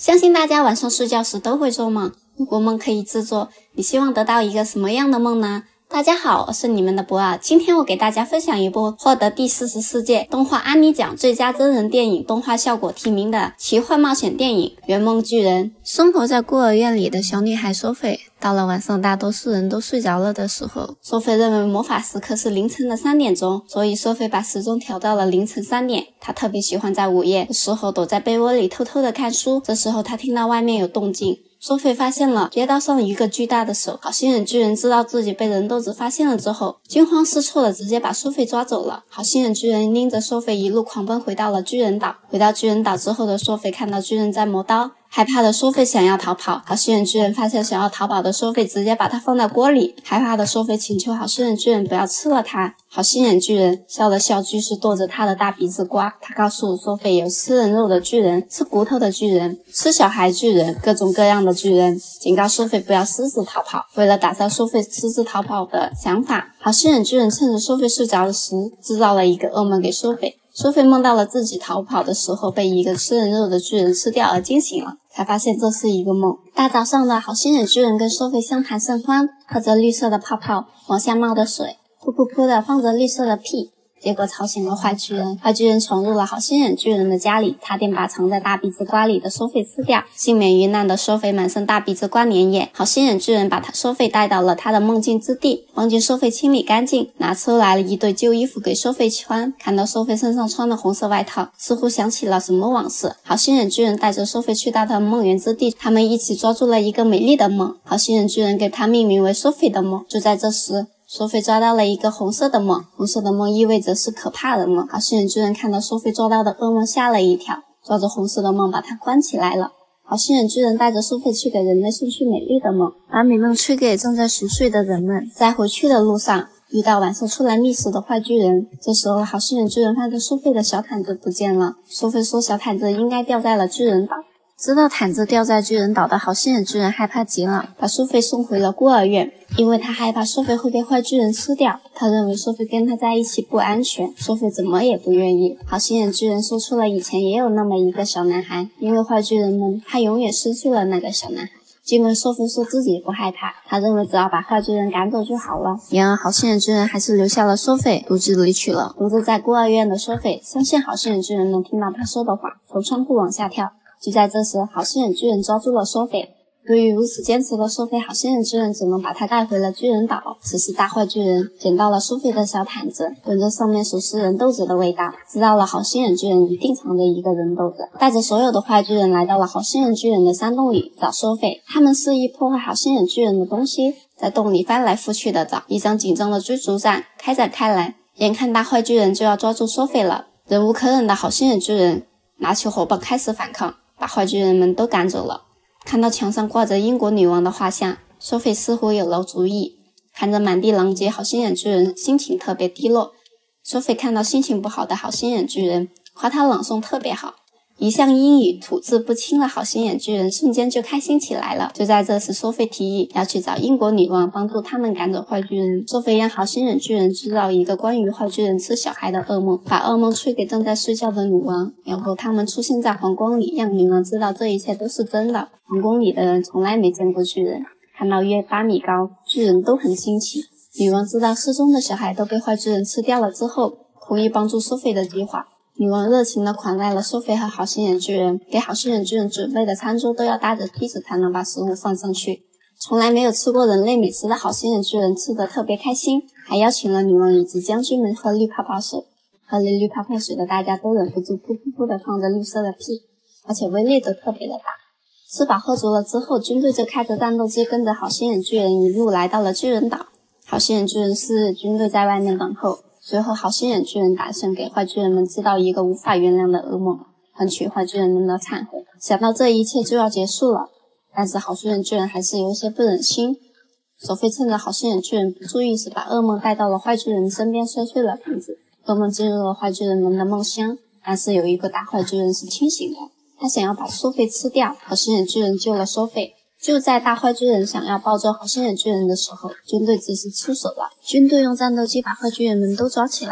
相信大家晚上睡觉时都会做梦，如果梦可以制作，你希望得到一个什么样的梦呢？大家好，我是你们的博尔，今天我给大家分享一部获得第44届动画安妮奖最佳真人电影动画效果提名的奇幻冒险电影《圆梦巨人》。生活在孤儿院里的小女孩索菲，到了晚上大多数人都睡着了的时候，索菲认为魔法时刻是凌晨的3点钟，所以索菲把时钟调到了凌晨3点。她特别喜欢在午夜的时候躲在被窝里偷偷的看书，这时候她听到外面有动静。索菲发现了街道上一个巨大的手，好心人巨人知道自己被人豆子发现了之后，惊慌失措的直接把索菲抓走了。好心人巨人拎着索菲一路狂奔回到了巨人岛。回到巨人岛之后的索菲看到巨人在磨刀，害怕的索菲想要逃跑，好心人巨人发现想要逃跑的索菲，直接把它放在锅里。害怕的索菲请求好心人巨人不要吃了它。好心人巨人笑了笑，继续跺着他的大鼻子瓜。他告诉索菲，有吃人肉的巨人，吃骨头的巨人，吃小孩巨人，各种各样的巨人，警告索菲不要私自逃跑。为了打消索菲私自逃跑的想法，好心人巨人趁着索菲睡着时制造了一个噩梦给索菲。索菲梦到了自己逃跑的时候被一个吃人肉的巨人吃掉而惊醒了，才发现这是一个梦。大早上的好心人巨人跟索菲相谈甚欢，喝着绿色的泡泡，往下冒的水，噗噗噗的放着绿色的屁，结果吵醒了坏巨人。坏巨人闯入了好心人巨人的家里，差点把藏在大鼻子瓜里的索菲吃掉。幸免于难的索菲满身大鼻子瓜粘液，好心人巨人把索菲带到了他的梦境之地，帮助索菲清理干净，拿出来了一堆旧衣服给索菲穿。看到索菲身上穿的红色外套，似乎想起了什么往事。好心人巨人带着索菲去到他的梦园之地，他们一起抓住了一个美丽的梦，好心人巨人给它命名为索菲的梦。就在这时，索菲抓到了一个红色的梦，红色的梦意味着是可怕的梦。好心人巨人看到索菲抓到的噩梦吓了一跳，抓着红色的梦把它关起来了。好心人巨人带着索菲去给人类送去美丽的梦，把美梦吹给正在熟睡的人们。在回去的路上遇到晚上出来觅食的坏巨人，这时候好心人巨人发现索菲的小毯子不见了。索菲说小毯子应该掉在了巨人岛。知道毯子掉在巨人岛的好心人巨人害怕极了，把索菲送回了孤儿院，因为他害怕索菲会被坏巨人吃掉，他认为索菲跟他在一起不安全，索菲怎么也不愿意。好心人巨人说出了以前也有那么一个小男孩，因为坏巨人们他永远失去了那个小男孩。尽管索菲说自己不害怕，他认为只要把坏巨人赶走就好了。然而好心人巨人还是留下了索菲，独自离去了。独自在孤儿院的索菲相信好心人巨人能听到他说的话，从窗户往下跳。就在这时，好心人巨人抓住了索菲。对于如此坚持的索菲，好心人巨人只能把他带回了巨人岛。此时大坏巨人捡到了索菲的小毯子，闻着上面熟悉人豆子的味道，知道了好心人巨人一定藏着一个人豆子，带着所有的坏巨人来到了好心人巨人的山洞里找索菲。他们肆意破坏好心人巨人的东西，在洞里翻来覆去的找。一场紧张的追逐战开展开来，眼看大坏巨人就要抓住索菲了，忍无可忍的好心人巨人拿起火棒开始反抗，把坏巨人们都赶走了。看到墙上挂着英国女王的画像，索菲似乎有了主意。看着满地狼藉，好心人巨人心情特别低落。索菲看到心情不好的好心人巨人，夸他朗诵特别好。一向英语吐字不清的好心人巨人瞬间就开心起来了。就在这时，索菲提议要去找英国女王，帮助他们赶走坏巨人。索菲让好心人巨人制造一个关于坏巨人吃小孩的噩梦，把噩梦吹给正在睡觉的女王，然后他们出现在皇宫里，让女王知道这一切都是真的。皇宫里的人从来没见过巨人，看到约8米高巨人都很惊奇。女王知道失踪的小孩都被坏巨人吃掉了之后，同意帮助索菲的计划。女王热情地款待了索菲和好心人巨人，给好心人巨人准备的餐桌都要搭着梯子才能把食物放上去。从来没有吃过人类美食的好心人巨人吃得特别开心，还邀请了女王以及将军们喝绿泡泡水。喝了绿泡泡水的大家都忍不住噗噗噗地放着绿色的屁，而且威力都特别的大。吃饱喝足了之后，军队就开着战斗机跟着好心人巨人一路来到了巨人岛。好心人巨人4日军队在外面等候。随后好心人巨人打算给坏巨人们制造一个无法原谅的噩梦，换取坏巨人们的忏悔。想到这一切就要结束了，但是好心人巨人还是有些不忍心。索菲趁着好心人巨人不注意时，把噩梦带到了坏巨人身边，摔碎了瓶子。噩梦进入了坏巨人们的梦乡，但是有一个大坏巨人是清醒的，他想要把索菲吃掉。好心人巨人救了索菲。就在大坏巨人想要抱走好心人巨人的时候，军队及时出手了。军队用战斗机把坏巨人们都抓起来，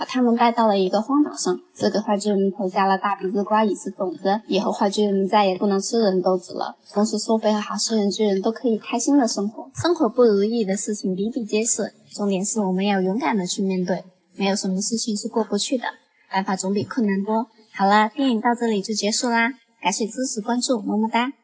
把他们带到了一个荒岛上，这个坏巨人投下了大鼻子瓜以及种子，以后坏巨人再也不能吃人豆子了，同时苏菲和好心人巨人都可以开心的生活。生活不如意的事情比比皆是，重点是我们要勇敢的去面对，没有什么事情是过不去的，办法总比困难多。好了，电影到这里就结束啦，感谢支持关注，么么哒。